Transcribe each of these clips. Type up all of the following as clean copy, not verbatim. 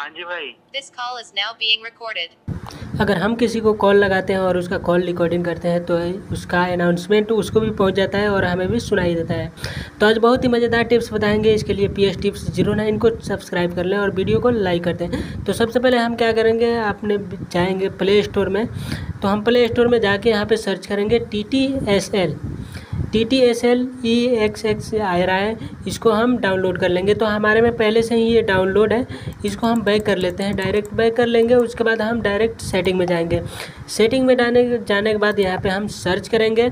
हाँ जी भाई। This call is now being recorded. अगर हम किसी को कॉल लगाते हैं और उसका कॉल रिकॉर्डिंग करते हैं तो उसका अनाउंसमेंट उसको भी पहुंच जाता है और हमें भी सुनाई देता है। तो आज बहुत ही मज़ेदार टिप्स बताएंगे। इसके लिए PS Tips 09 को सब्सक्राइब कर लें और वीडियो को लाइक कर दें। तो सबसे पहले हम क्या करेंगे, आपने जाएंगे प्ले स्टोर में। तो हम प्ले स्टोर में जाके यहाँ पे सर्च करेंगे TTSL EXX आ रहा है, इसको हम डाउनलोड कर लेंगे। तो हमारे में पहले से ही ये डाउनलोड है, इसको हम बैक कर लेते हैं, डायरेक्ट बैक कर लेंगे। उसके बाद हम डायरेक्ट सेटिंग में जाएंगे। सेटिंग में जाने के बाद यहाँ पे हम सर्च करेंगे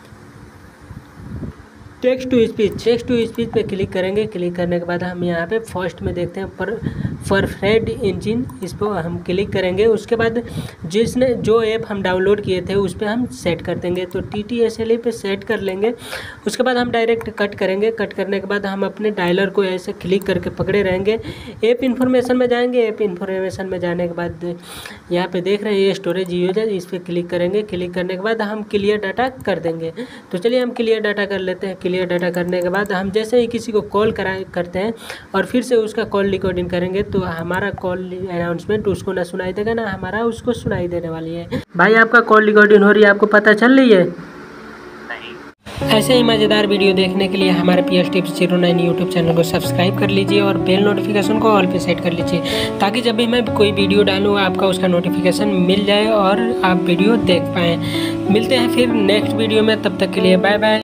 टेक्स्ट टू स्पीच पे क्लिक करेंगे। क्लिक करने के बाद हम यहाँ पे फर्स्ट में देखते हैं परफेक्ट इंजन, इस पर हम क्लिक करेंगे। उसके बाद जो ऐप हम डाउनलोड किए थे उस पर हम सेट कर देंगे। तो TTSL पे सेट कर लेंगे। उसके बाद हम डायरेक्ट कट करेंगे। कट करने के बाद हम अपने डायलर को ऐसे क्लिक करके पकड़े रहेंगे। ऐप इन्फॉर्मेशन में जाएंगे। ऐप इन्फॉर्मेशन में जाने के बाद यहाँ पे देख रहे हैं ये स्टोरेज यूज है, इस पर क्लिक करेंगे। क्लिक करने के बाद हम क्लियर डाटा कर देंगे। तो चलिए हम क्लियर डाटा कर लेते हैं। क्लियर डाटा करने के बाद हम जैसे ही किसी को कॉल करते हैं और फिर से उसका कॉल रिकॉर्डिंग करेंगे तो हमारा कॉल अनाउंसमेंट उसको ना सुनाई देगा, ना हमारा उसको सुनाई देने वाली है। भाई आपका कॉल रिकॉर्डिंग हो रही है, आपको पता चल रही है? नहीं। ऐसे ही मज़ेदार वीडियो देखने के लिए हमारे PS Tips 09 यूट्यूब चैनल को सब्सक्राइब कर लीजिए और बेल नोटिफिकेशन को ऑल पे सेट कर लीजिए, ताकि जब भी मैं कोई वीडियो डालूँ आपका उसका नोटिफिकेशन मिल जाए और आप वीडियो देख पाएँ। मिलते हैं फिर नेक्स्ट वीडियो में, तब तक के लिए बाय बाय।